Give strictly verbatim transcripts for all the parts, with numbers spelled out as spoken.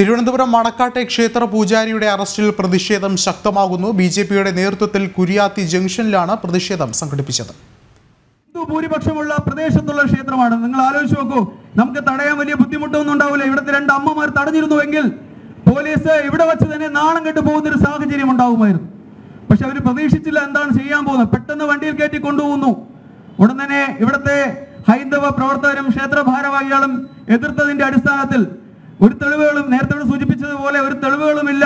തിരുവനന്തപുരം മണക്കാട്ടെ ക്ഷേത്ര പൂജാരിയുടെ അറസ്റ്റിൽ പ്രതിഷേധം ശക്തമാകുന്നു. ബി ജെ പിയുടെ നേതൃത്വത്തിൽ കുരിയാത്തി ജംഗ്ഷനിലാണ് പ്രതിഷേധം സംഘടിപ്പിച്ചത്. ഹിന്ദു ഭൂരിപക്ഷമുള്ള പ്രദേശത്തുള്ള ക്ഷേത്രമാണ്. നിങ്ങൾ ആലോചിച്ച് നോക്കൂ, നമുക്ക് തടയാൻ വലിയ ബുദ്ധിമുട്ടൊന്നും ഉണ്ടാവില്ല. ഇവിടുത്തെ രണ്ട് അമ്മമാർ തടഞ്ഞിരുന്നുവെങ്കിൽ പോലീസ് ഇവിടെ വെച്ച് തന്നെ നാണം കെട്ടു പോകുന്നൊരു സാഹചര്യം ഉണ്ടാവുമായിരുന്നു. പക്ഷെ അവർ പ്രതീക്ഷിച്ചില്ല എന്താണ് ചെയ്യാൻ പോകുന്നത്. പെട്ടെന്ന് വണ്ടിയിൽ കയറ്റി കൊണ്ടുപോകുന്നു. ഉടൻ തന്നെ ഇവിടുത്തെ ഹൈന്ദവ പ്രവർത്തകരും ക്ഷേത്ര ഭാരവാഹികളും എതിർത്തതിന്റെ അടിസ്ഥാനത്തിൽ ഒരു തെളിവുകളും, നേരത്തെ സൂചിപ്പിച്ചതുപോലെ ഒരു തെളിവുകളുമില്ല,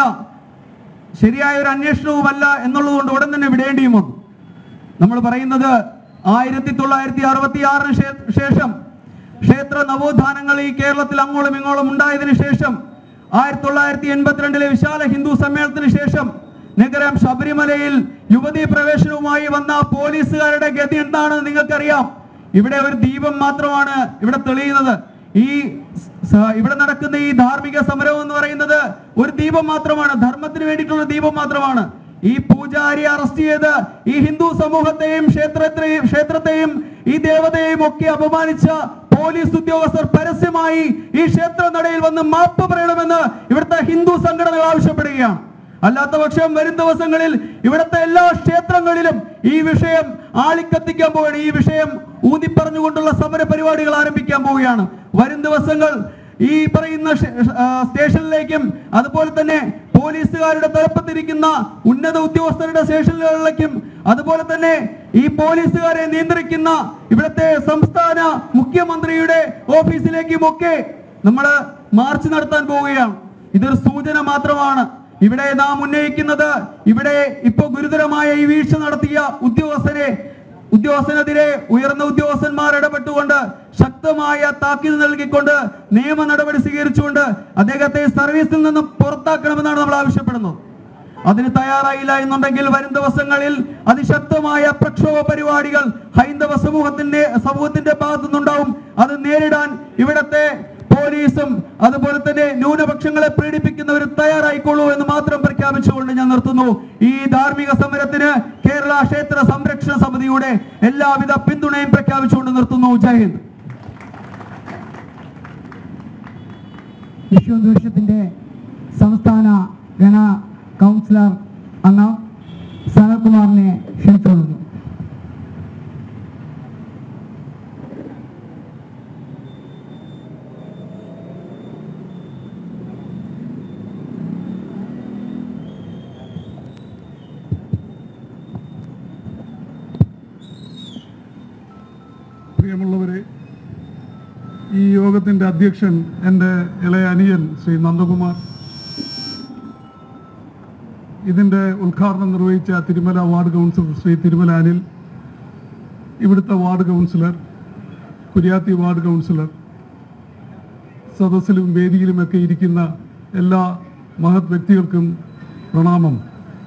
ശരിയായ ഒരു അന്വേഷണവുമല്ല എന്നുള്ളതുകൊണ്ട് ഉടൻ തന്നെ വിടേണ്ടിയും വന്നു. നമ്മൾ പറയുന്നത് ആയിരത്തി തൊള്ളായിരത്തി അറുപത്തി ആറിന് ശേഷം ക്ഷേത്ര നവോത്ഥാനങ്ങൾ ഈ കേരളത്തിൽ അങ്ങോളം ഇങ്ങോളം ഉണ്ടായതിനു ശേഷം ആയിരത്തി തൊള്ളായിരത്തി എൺപത്തിരണ്ടിലെ വിശാല ഹിന്ദു സമ്മേളനത്തിന് ശേഷം നഗരം ശബരിമലയിൽ യുവതീ പ്രവേശനവുമായി വന്ന പോലീസുകാരുടെ ഗതി എന്താണെന്ന് നിങ്ങൾക്കറിയാം. ഇവിടെ ഒരു ദീപം മാത്രമാണ് ഇവിടെ തെളിയുന്നത്. ഈ ഇവിടെ നടക്കുന്ന ഈ ധാർമ്മിക സമരം എന്ന് പറയുന്നത് ഒരു ദീപം മാത്രമാണ്, ധർമ്മത്തിന് വേണ്ടിയിട്ടുള്ള ദീപം മാത്രമാണ്. ഈ പൂജാരി അറസ്റ്റ് ചെയ്ത് ഈ ഹിന്ദു സമൂഹത്തെയും ക്ഷേത്രത്തെയും ക്ഷേത്രത്തെയും ഈ ദേവതയെയും ഒക്കെ അപമാനിച്ച പോലീസ് ഉദ്യോഗസ്ഥർ പരസ്യമായി ഈ ക്ഷേത്ര നടയിൽ വന്ന് മാപ്പ് പറയണമെന്ന് ഇവിടുത്തെ ഹിന്ദു സംഘടനകൾ ആവശ്യപ്പെടുകയാണ്. അല്ലാത്ത പക്ഷം വരും ദിവസങ്ങളിൽ ഇവിടുത്തെ എല്ലാ ക്ഷേത്രങ്ങളിലും ഈ വിഷയം ആളിക്കത്തിക്കാൻ പോവുകയാണ്. ഈ വിഷയം ഊന്നിപ്പറഞ്ഞുകൊണ്ടുള്ള സമര പരിപാടികൾ ആരംഭിക്കാൻ പോവുകയാണ്. വരും ദിവസങ്ങൾ ഈ പറയുന്ന സ്റ്റേഷനിലേക്കും അതുപോലെ തന്നെ പോലീസുകാരുടെ തലപ്പത്തിരിക്കുന്ന ഉന്നത ഉദ്യോഗസ്ഥരുടെ സ്റ്റേഷനുകളിലേക്കും അതുപോലെ തന്നെ ഈ പോലീസുകാരെ നിയന്ത്രിക്കുന്ന ഇവിടുത്തെ സംസ്ഥാന മുഖ്യമന്ത്രിയുടെ ഓഫീസിലേക്കും ഒക്കെ നമ്മൾ മാർച്ച് നടത്താൻ പോവുകയാണ്. ഇതൊരു സൂചന മാത്രമാണ്. ഇവിടെ നാം ഉന്നയിക്കുന്നത്, ഇവിടെ ഇപ്പോൾ ഗുരുതരമായ ഈ വീഴ്ച നടത്തിയ ഉദ്യോഗസ്ഥരെ ഉദ്യോഗസ്ഥനെതിരെ ഉയർന്ന ഉദ്യോഗസ്ഥന്മാർ ഇടപെട്ടുകൊണ്ട് ശക്തമായ താക്കീത് നൽകിക്കൊണ്ട് നിയമ നടപടി സ്വീകരിച്ചുകൊണ്ട് അദ്ദേഹത്തെ സർവീസിൽ നിന്നും പുറത്താക്കണമെന്നാണ് നമ്മൾ ആവശ്യപ്പെടുന്നത്. അതിന് തയ്യാറായില്ല എന്നുണ്ടെങ്കിൽ വരും ദിവസങ്ങളിൽ അതിശക്തമായ പ്രക്ഷോഭ പരിപാടികൾ ഹൈന്ദവ സമൂഹത്തിന്റെ സമൂഹത്തിന്റെ ഭാഗത്തു നിന്നുണ്ടാവും. അത് നേരിടാൻ ഇവിടത്തെ പോലീസും അതുപോലെ തന്നെ ന്യൂനപക്ഷങ്ങളെ പീഡിപ്പിക്കുന്നവർ തയ്യാറായിക്കൊള്ളൂ എന്ന് മാത്രം പ്രഖ്യാപിച്ചുകൊണ്ട് ഞാൻ നിർത്തുന്നു. ഈ ധാർമ്മിക സമരത്തിന് കേരള ക്ഷേത്ര സംരക്ഷണ സമിതിയുടെ എല്ലാവിധ പിന്തുണയും പ്രഖ്യാപിച്ചുകൊണ്ട് നിർത്തുന്നു. ജയ് ഹിന്ദ്. വിശ്വദേശത്തിന്റെ സംസ്ഥാന ഗണ കൗൺസിലർ അംഗം സനൽകുമാറിനെ ക്ഷണിച്ചുകൊള്ളുന്നു. പ്രിയമുള്ളവരെ, ഈ യോഗത്തിൻ്റെ അധ്യക്ഷൻ എൻ്റെ ഇളയ അനിയൻ ശ്രീ നന്ദകുമാർ, ഇതിൻ്റെ ഉദ്ഘാടനം നിർവഹിച്ച തിരുമല വാർഡ് കൗൺസിലർ ശ്രീ തിരുമല അനിൽ, ഇവിടുത്തെ ward councillor, Kuriyathi ward councillor, സദസ്സിലും വേദിയിലുമൊക്കെ ഇരിക്കുന്ന എല്ലാ മഹത് വ്യക്തികൾക്കും പ്രണാമം.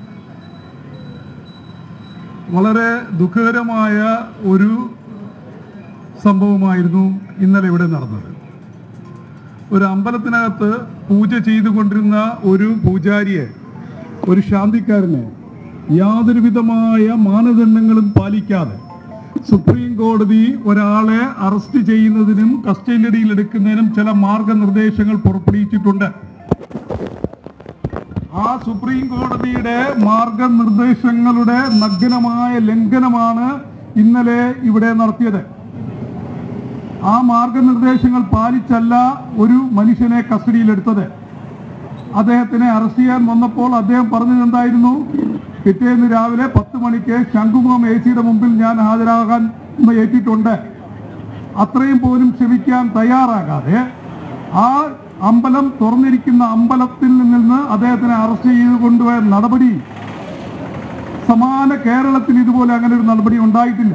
വളരെ ദുഃഖകരമായ ഒരു സംഭവമായിരുന്നു ഇന്നലെ ഇവിടെ നടന്നത്. ഒരു അമ്പലത്തിനകത്ത് പൂജ ചെയ്തുകൊണ്ടിരുന്ന ഒരു പൂജാരിയെ, ഒരു ശാന്തിക്കാരനെ യാതൊരു വിധമായ മാനദണ്ഡങ്ങളും പാലിക്കാതെ സുപ്രീം കോടതി ഒരാളെ അറസ്റ്റ് ചെയ്യുന്നതിനും കസ്റ്റഡിയിൽ എടുക്കുന്നതിനും ചില മാർഗനിർദ്ദേശങ്ങൾ പുറപ്പെടുവിച്ചിട്ടുണ്ട്. ആ സുപ്രീം കോടതിയുടെ മാർഗനിർദ്ദേശങ്ങളുടെ നഗ്നമായ ലംഘനമാണ് ഇന്നലെ ഇവിടെ നടത്തിയത്. ആ മാർഗനിർദ്ദേശങ്ങൾ പാലിച്ചല്ല ഒരു മനുഷ്യനെ കസ്റ്റഡിയിലെടുത്തത്. അദ്ദേഹത്തിനെ അറസ്റ്റ് ചെയ്യാൻ വന്നപ്പോൾ അദ്ദേഹം പറഞ്ഞത് എന്തായിരുന്നു? പിറ്റേന്ന് രാവിലെ പത്ത് മണിക്ക് ശംഖുമുഖം എ സിയുടെ മുമ്പിൽ ഞാൻ ഹാജരാകാൻ ഏറ്റിട്ടുണ്ട്. അത്രയും പോലും ക്ഷമിക്കാൻ തയ്യാറാകാതെ ആ അമ്പലം തുറന്നിരിക്കുന്ന അമ്പലത്തിൽ നിന്ന് അദ്ദേഹത്തിനെ അറസ്റ്റ് ചെയ്ത് കൊണ്ടുപോയ നടപടി സമാന കേരളത്തിൽ ഇതുപോലെ അങ്ങനെ ഒരു നടപടി ഉണ്ടായിട്ടില്ല.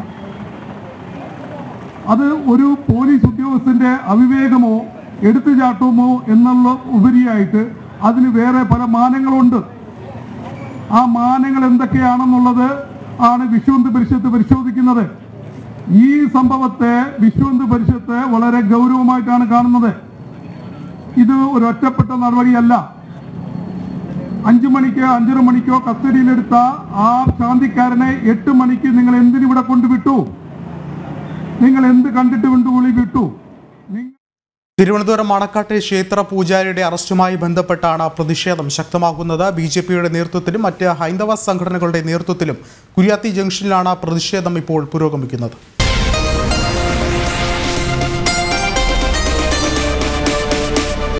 അത് ഒരു പോലീസ് ഉദ്യോഗസ്ഥന്റെ അവിവേകമോ എടുത്തുചാട്ടമോ എന്നുള്ള ഉപരിയായിട്ട് അതിന് വേറെ പല മാനങ്ങളുണ്ട്. ആ മാനങ്ങൾ എന്തൊക്കെയാണെന്നുള്ളത് ആണ് വിശ്വഹിന്ദു പരിഷത്ത് പരിശോധിക്കുന്നത്. ഈ സംഭവത്തെ വിശ്വഹിന്ദു പരിഷത്ത് വളരെ ഗൗരവമായിട്ടാണ് കാണുന്നത്. ഇത് ഒരു ഒറ്റപ്പെട്ട നടപടിയല്ല. അഞ്ചു മണിക്കോ അഞ്ചര മണിക്കോ കസ്റ്റഡിയിലെടുത്ത ആ ശാന്തിക്കാരനെ എട്ട് മണിക്ക് നിങ്ങൾ എന്തിനിവിടെ കൊണ്ടുവിട്ടു? നിങ്ങൾ എന്ത് കണ്ടിട്ട് കൊണ്ടുപോയി വിട്ടു? തിരുവനന്തപുരം മണക്കാട്ടെ ക്ഷേത്ര പൂജാരിയുടെ അറസ്റ്റുമായി ബന്ധപ്പെട്ടാണ് പ്രതിഷേധം ശക്തമാകുന്നത്. ബി ജെ പിയുടെ നേതൃത്വത്തിലും മറ്റ് ഹൈന്ദവ സംഘടനകളുടെ നേതൃത്വത്തിലും കുര്യാത്തി ജംഗ്ഷനിലാണ് പ്രതിഷേധം ഇപ്പോൾ പുരോഗമിക്കുന്നത്.